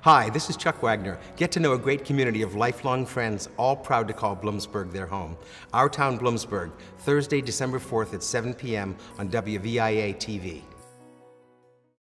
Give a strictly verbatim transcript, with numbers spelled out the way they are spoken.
Hi, this is Chuck Wagner. Get to know a great community of lifelong friends, all proud to call Bloomsburg their home. Our Town Bloomsburg, Thursday, December fourth at seven p m on W V I A T V.